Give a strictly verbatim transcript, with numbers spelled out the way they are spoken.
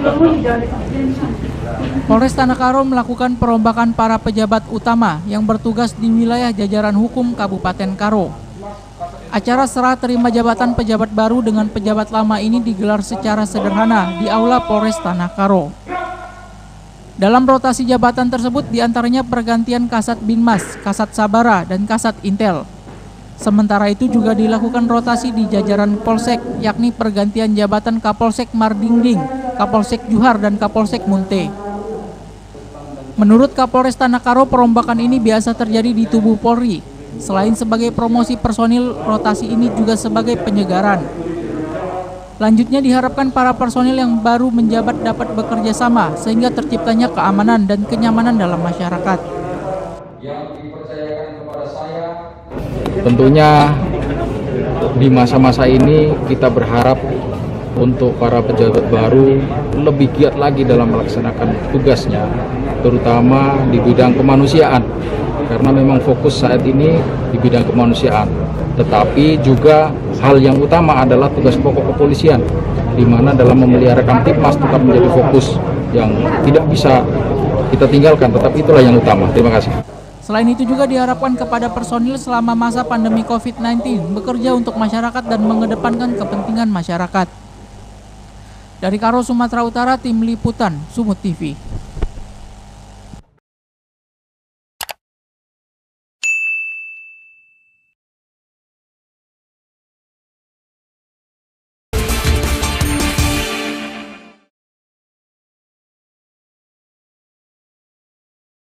Polres Tanah Karo melakukan perombakan para pejabat utama yang bertugas di wilayah jajaran hukum Kabupaten Karo. Acara serah terima jabatan pejabat baru dengan pejabat lama ini digelar secara sederhana di Aula Polres Tanah Karo. Dalam rotasi jabatan tersebut diantaranya pergantian Kasat Binmas, Kasat Sabara, dan Kasat Intel. Sementara itu juga dilakukan rotasi di jajaran Polsek, yakni pergantian jabatan Kapolsek Mardingding, Kapolsek Juhar, dan Kapolsek Munte. Menurut Kapolres Tanah Karo, perombakan ini biasa terjadi di tubuh Polri. Selain sebagai promosi personil, rotasi ini juga sebagai penyegaran. Lanjutnya diharapkan para personil yang baru menjabat dapat bekerja sama sehingga terciptanya keamanan dan kenyamanan dalam masyarakat. Yang dipercayakan kepada saya, tentunya di masa-masa ini kita berharap untuk para pejabat baru lebih giat lagi dalam melaksanakan tugasnya, terutama di bidang kemanusiaan. Karena memang fokus saat ini di bidang kemanusiaan, tetapi juga hal yang utama adalah tugas pokok kepolisian, di mana dalam memelihara Kamtibmas tetap menjadi fokus yang tidak bisa kita tinggalkan, tetapi itulah yang utama. Terima kasih. Selain itu juga diharapkan kepada personil selama masa pandemi covid sembilan belas bekerja untuk masyarakat dan mengedepankan kepentingan masyarakat. Dari Karo, Sumatera Utara, Tim Liputan Sumut T V.